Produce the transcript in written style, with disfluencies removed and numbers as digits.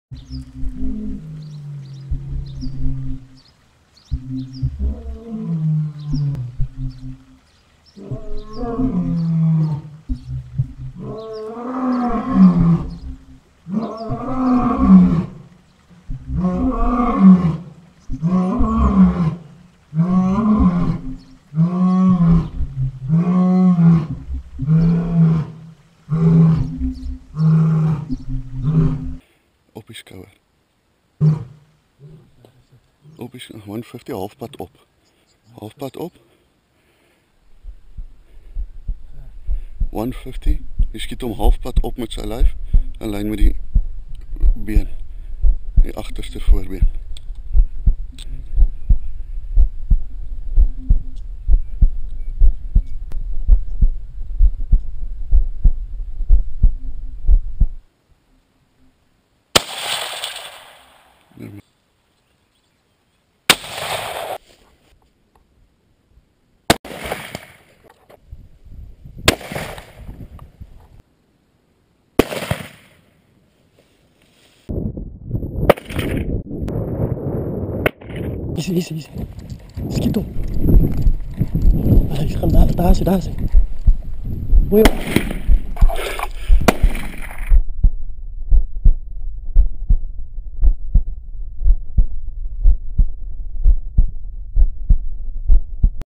Op die skouer. Op die 150 halfpad op. Halfpad op. 150. Jy skiet hom halfpad op met sy lyf en lyn met die been. Die agterste voorbeen. Easy. Skiet op. Hij gaat daar zijn. Mooi op.